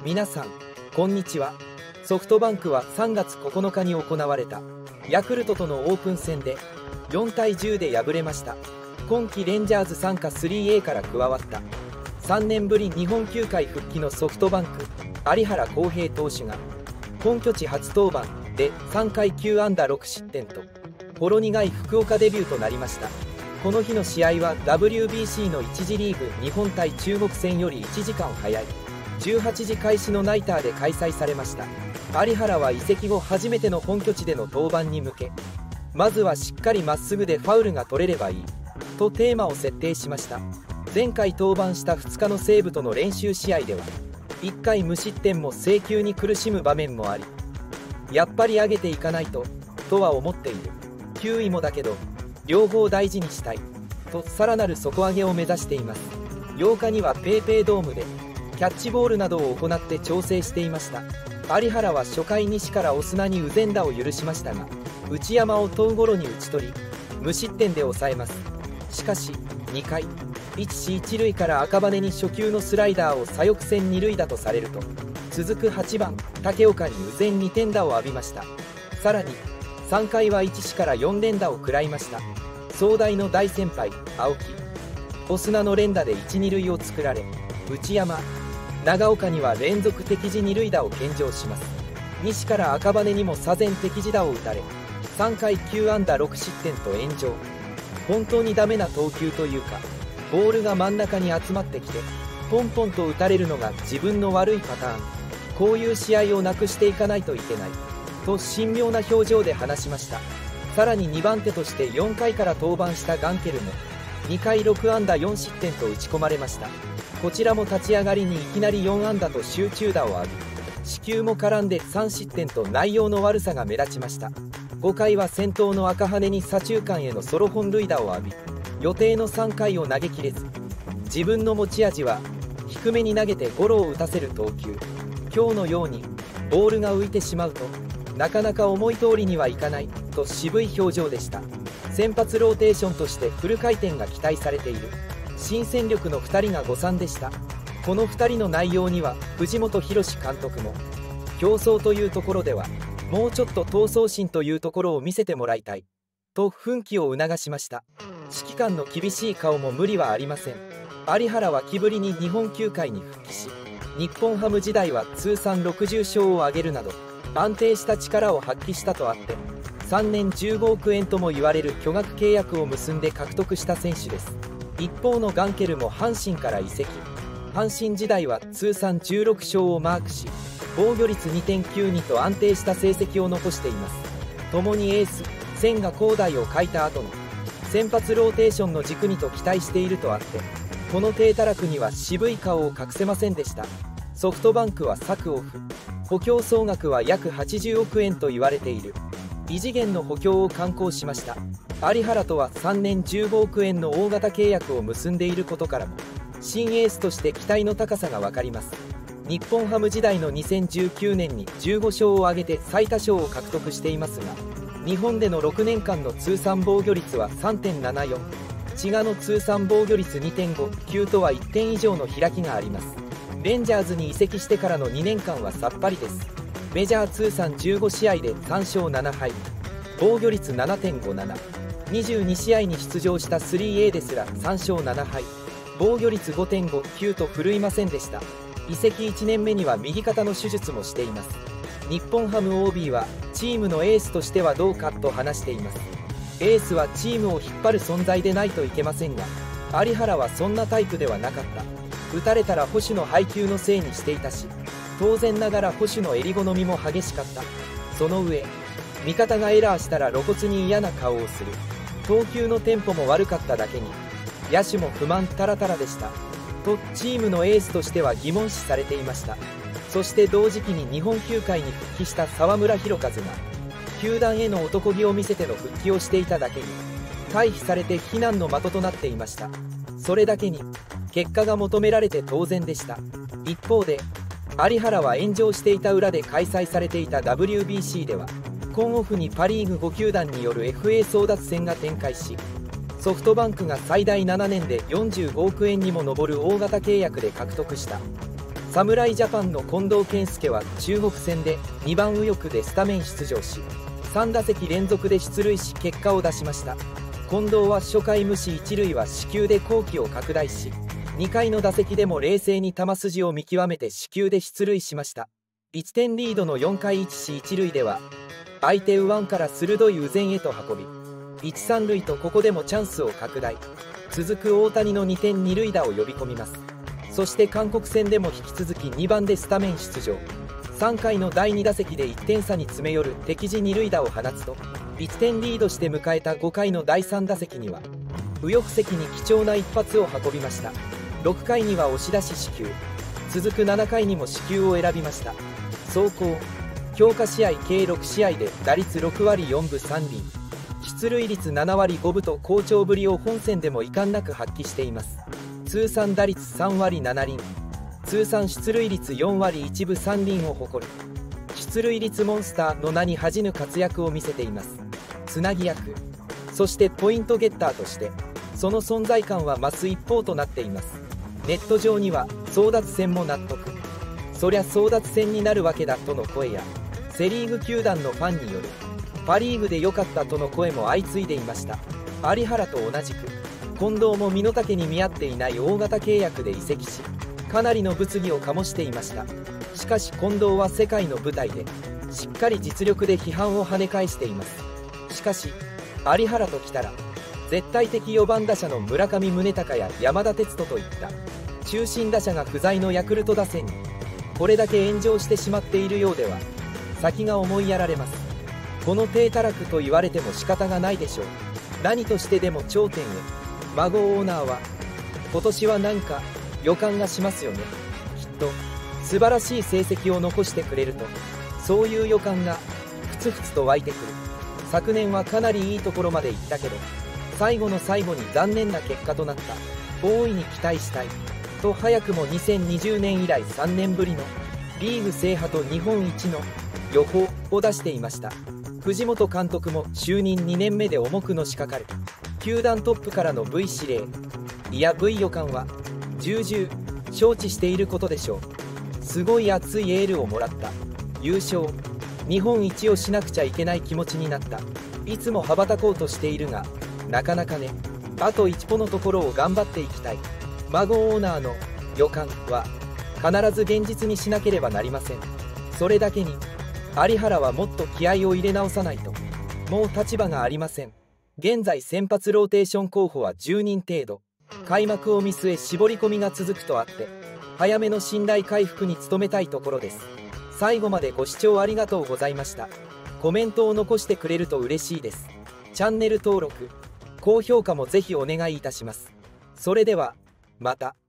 皆さんこんにちは。ソフトバンクは3月9日に行われたヤクルトとのオープン戦で4対10で敗れました。今季レンジャーズ傘下 3A から加わった3年ぶり日本球界復帰のソフトバンク有原航平投手が本拠地初登板で3回9安打6失点とほろ苦い福岡デビューとなりました。この日の試合は WBC の1次リーグ日本対中国戦より1時間早い18時開始のナイターで開催されました。有原は移籍後初めての本拠地での登板に向け、まずはしっかりまっすぐでファウルが取れればいいとテーマを設定しました。前回登板した2日の西武との練習試合では1回無失点も制球に苦しむ場面もあり、やっぱり上げていかないとは思っている、球威もだけど両方大事にしたいとさらなる底上げを目指しています。8日にはペイペイドームでキャッチボールなどを行って調整していました。有原は初回西からオスナに右前打を許しましたが、内山を問うゴロに打ち取り無失点で抑えます。しかし2回一死一塁から赤羽に初球のスライダーを左翼線二塁打とされると、続く8番武岡に右前2点打を浴びました。さらに3回は一死から4連打を食らいました。総大の大先輩青木オスナの連打で1、2塁を作られ、内山長岡には連続敵地二塁打を献上します。西から赤羽にも左前敵地打を打たれ3回9安打6失点と炎上。本当にダメな投球というか、ボールが真ん中に集まってきてポンポンと打たれるのが自分の悪いパターン、こういう試合をなくしていかないといけないと神妙な表情で話しました。さらに2番手として4回から登板したガンケルも2回6安打4失点と打ち込まれました。こちらも立ち上がりにいきなり4安打と集中打を浴び、四球も絡んで3失点と内容の悪さが目立ちました。5回は先頭の赤羽に左中間へのソロ本塁打を浴び、予定の3回を投げきれず、自分の持ち味は低めに投げてゴロを打たせる投球、今日のようにボールが浮いてしまうとなかなか思い通りにはいかないと渋い表情でした。先発ローテーションとしてフル回転が期待されている新戦力の2人が誤算でした。この2人の内容には藤本博史監督も、競争というところではもうちょっと闘争心というところを見せてもらいたいと奮起を促しました。指揮官の厳しい顔も無理はありません。有原は気ぶりに日本球界に復帰し、日本ハム時代は通算60勝を挙げるなど安定した力を発揮したとあって、3年15億円とも言われる巨額契約を結んで獲得した選手です。一方のガンケルも阪神から移籍、阪神時代は通算16勝をマークし、防御率 2.92 と安定した成績を残しています。共にエース千賀滉大を欠いた後の先発ローテーションの軸にと期待しているとあって、この低たらくには渋い顔を隠せませんでした。ソフトバンクは策オフ、補強総額は約80億円と言われている異次元の補強を敢行しました。有原とは3年15億円の大型契約を結んでいることからも新エースとして期待の高さが分かります。日本ハム時代の2019年に15勝を挙げて最多勝を獲得していますが、日本での6年間の通算防御率は 3.74、 千賀の通算防御率 2.59 とは1点以上の開きがあります。レンジャーズに移籍してからの2年間はさっぱりです。メジャー通算15試合で3勝7敗、防御率 7.57、22試合に出場した 3A ですら3勝7敗、防御率 5.59 と振るいませんでした。移籍1年目には右肩の手術もしています。日本ハム OB はチームのエースとしてはどうかと話しています。エースはチームを引っ張る存在でないといけませんが、有原はそんなタイプではなかった。打たれたら捕手の配球のせいにしていたし、当然ながら捕手の襟好みも激しかった。その上味方がエラーしたら露骨に嫌な顔をする。投球のテンポも悪かっただけに野手も不満タラタラでしたとチームのエースとしては疑問視されていました。そして同時期に日本球界に復帰した沢村博和が球団への男気を見せての復帰をしていただけに回避されて非難の的となっていました。それだけに結果が求められて当然でした。一方で有原は炎上していた裏で開催されていた WBC では今オフにパ・リーグ5球団による FA 争奪戦が展開し、ソフトバンクが最大7年で45億円にも上る大型契約で獲得した侍ジャパンの近藤健介は中国戦で2番右翼でスタメン出場し、3打席連続で出塁し結果を出しました。近藤は初回無視一塁は四球で好機を拡大し、2回の打席でも冷静に球筋を見極めて四球で出塁しました。1点リードの4回一死一塁では、相手右腕から鋭い右前へと運び、1、3塁とここでもチャンスを拡大。続く大谷の2点二塁打を呼び込みます。そして韓国戦でも引き続き2番でスタメン出場。3回の第2打席で1点差に詰め寄る敵地二塁打を放つと、1点リードして迎えた5回の第3打席には、右翼席に貴重な一発を運びました。6回には押し出し四球、続く7回にも四球を選びました。走行強化試合計6試合で打率6割4分3厘、出塁率7割5分と好調ぶりを本戦でも遺憾なく発揮しています。通算打率3割7厘、通算出塁率4割1分3厘を誇る出塁率モンスターの名に恥じぬ活躍を見せています。つなぎ役、そしてポイントゲッターとしてその存在感は増す一方となっています。ネット上には争奪戦も納得、そりゃ争奪戦になるわけだとの声や、セ・リーグ球団のファンによるパ・リーグで良かったとの声も相次いでいました。有原と同じく近藤も身の丈に見合っていない大型契約で移籍し、かなりの物議を醸していました。しかし近藤は世界の舞台でしっかり実力で批判を跳ね返しています。しかし有原ときたら絶対的4番打者の村上宗隆や山田哲人といった中心打者が不在のヤクルト打線にこれだけ炎上してしまっているようでは先が思いやられます。この低たらくと言われても仕方がないでしょう。何としてでも頂点へ。孫オーナーは今年はなんか予感がしますよね。きっと素晴らしい成績を残してくれると、そういう予感がふつふつと湧いてくる。昨年はかなりいいところまで行ったけど、最後の最後に残念な結果となった。大いに期待したいと早くも2020年以来3年ぶりのリーグ制覇と日本一の予報を出していました。藤本監督も就任2年目で重くのしかかる球団トップからの V 指令、いや V 予感は重々承知していることでしょう。すごい熱いエールをもらった。優勝日本一をしなくちゃいけない気持ちになった。いつも羽ばたこうとしているがなかなかね。あと一歩のところを頑張っていきたい。孫オーナーの予感は必ず現実にしなければなりません。それだけに有原はもっと気合を入れ直さないともう立場がありません。現在先発ローテーション候補は10人程度。開幕を見据え絞り込みが続くとあって早めの信頼回復に努めたいところです。最後までご視聴ありがとうございました。コメントを残してくれると嬉しいです。チャンネル登録高評価もぜひお願いいたします。それではまた。